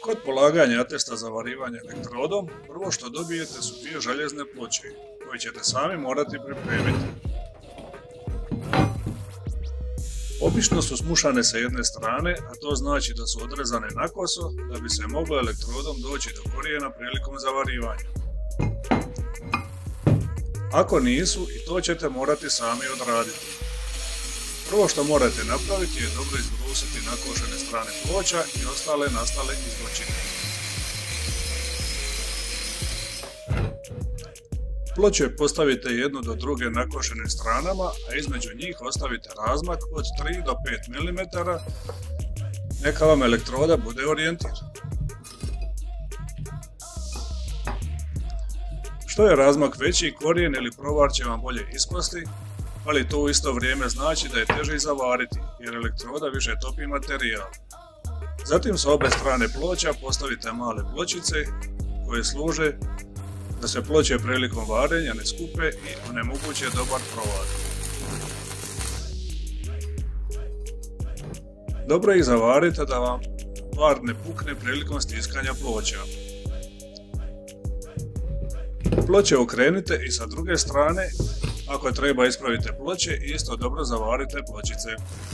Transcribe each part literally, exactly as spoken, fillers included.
Kod polaganja atesta za varivanje elektrodom, prvo što dobijete su dvije željezne ploče, koje ćete sami morati pripremiti. Obično su smušane sa jedne strane, a to znači da su odrezane nakoso da bi se moglo elektrodom doći do korijena prilikom zavarivanja. Ako nisu, i to ćete morati sami odraditi. Prvo što morate napraviti je dobro izbrusiti nakošene strane ploča i ostale nastale izbočine. Ploče postavite jednu do druge nakošene stranama, a između njih ostavite razmak od tri do pet milimetara, neka vam elektroda bude orijentir. Što je razmak veći, korijen ili provar će vam bolje ispasti, ali to u isto vrijeme znači da je teže i zavariti, jer elektroda više topi materijal. Zatim sa obe strane ploča postavite male pločice koje služe da se ploče prilikom varenja ne skupe i onemoguće dobar provar. Dobro ih zavarite da vam var ne pukne prilikom stiskanja ploča. Ploče okrenite i sa druge strane, ako treba ispravite ploče i isto dobro zavarite pločice.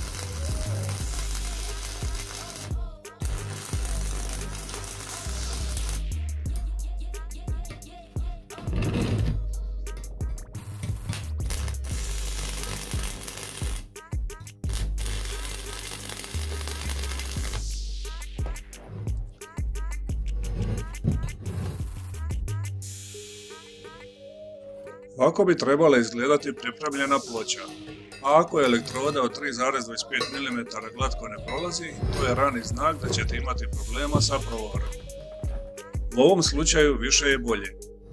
Ovako bi trebala izgledati pripremljena ploča, a ako je elektroda od tri zarez dvadeset pet milimetara glatko ne prolazi, to je rani znak da ćete imati problema sa provarom. U ovom slučaju više je bolje.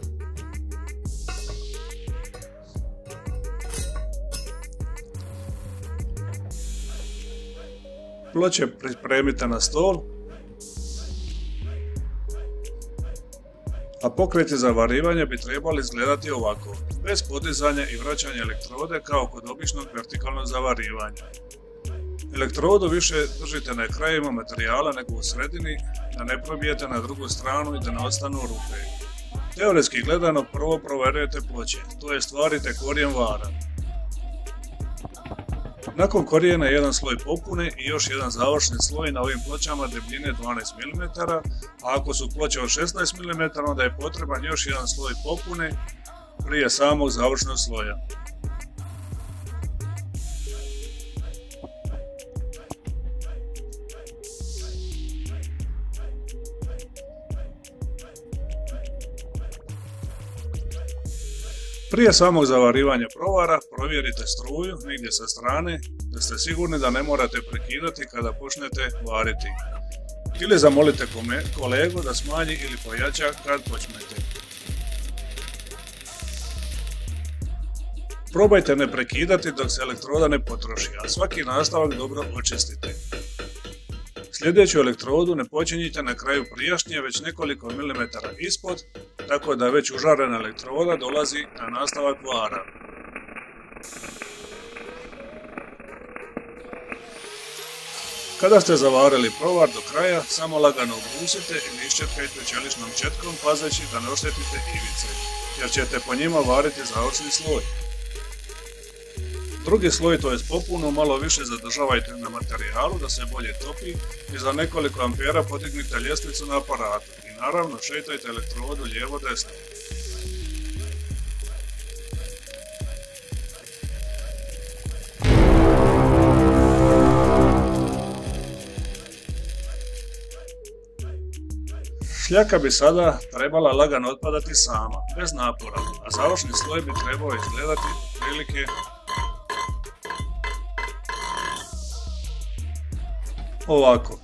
Ploče pripremite na stol, a pokreti za varivanje bi trebali izgledati ovako, bez podizanja i vraćanja elektrode kao kod običnog vertikalnog zavarivanja. Elektrodu više držite na krajevima materijala nego u sredini, da ne probijete na drugu stranu i da ne ostanu rupe. Teoretski gledano prvo provjerujete ploče, to je stvarite korijen vara. Nakon korijena jedan sloj popune i još jedan završni sloj na ovim pločama debljine dvanaest milimetara, a ako su ploče od šesnaest milimetara onda je potreban još jedan sloj popune prije samog završnog sloja. Prije samog zavarivanja provara provjerite struju negdje sa strane da ste sigurni da ne morate prekidati kada počnete variti. Ili zamolite kolegu da smanji ili pojača kad počnete. Probajte ne prekidati dok se elektroda ne potroši, a svaki nastavak dobro očistite. Sljedeću elektrodu ne počinjite na kraju prijašnje već nekoliko milimetara ispod, tako da već užarena elektroda dolazi na nastavak vara. Kada ste zavarili provar do kraja, samo lagano obrusite ili iščetkajte čeličnom četkom pazeći da ne oštetite ivice, jer ćete po njima variti završni sloj. Drugi sloj, to je popunu, malo više zadržavajte na materijalu da se bolje topi i za nekoliko ampera podignite ljestvicu na aparatu i naravno šetajte elektrodu lijevo-desno. Šljaka bi sada trebala lagano otpadati sama, bez napora, a završni sloj bi trebao izgledati prilike ovako.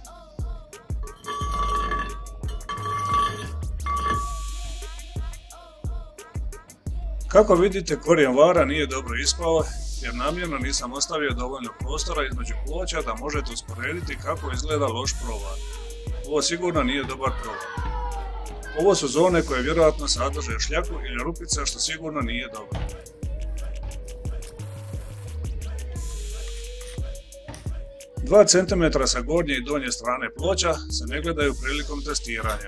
Kako vidite, korijen vara nije dobro ispao jer namjerno nisam ostavio dovoljno prostora između ploča da možete usporediti kako izgleda loš provar. Ovo sigurno nije dobar provar. Ovo su zone koje vjerojatno sadrže šljaku ili rupice, što sigurno nije dobro. dva centimetra sa gornje i donje strane ploča se ne gledaju prilikom testiranja.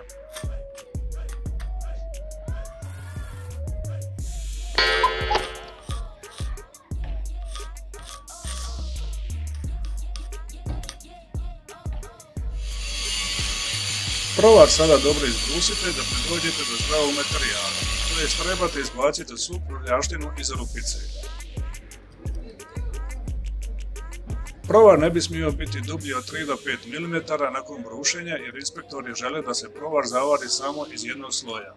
Provar sada dobro izbrusite da dođete do zdravog materijala, to jest trebate izbaciti svu prljaštinu iz rupice. Provar ne bi smio biti dublji od tri do pet milimetara nakon brušenja jer inspektori žele da se provar zavari samo iz jednog sloja.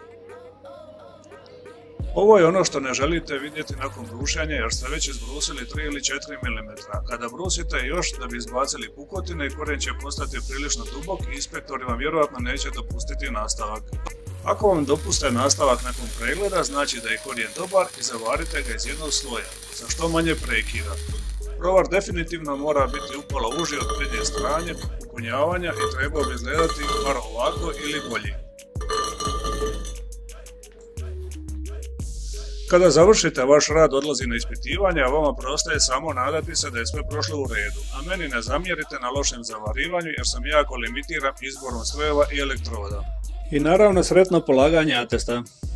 Ovo je ono što ne želite vidjeti nakon brušenja jer ste već izbrusili tri ili četiri milimetra. Kada brusite još da bi izbacili pukotine, korijen će postati prilično dubok i inspektori vam vjerojatno neće dopustiti nastavak. Ako vam dopuste nastavak nakon pregleda, znači da je korijen dobar i zavarite ga iz jednog sloja, sa što manje prekida. Provar definitivno mora biti upola uži od prednje strane popunjavanja i trebao bi izgledati bar ovako ili bolji. Kada završite vaš rad odlazi na ispitivanje, a vama preostaje samo nadati se da je sve prošlo u redu, a meni ne zamjerite na lošem zavarivanju jer sam jako limitiran izborom strojeva i elektroda. I naravno sretno polaganje atesta.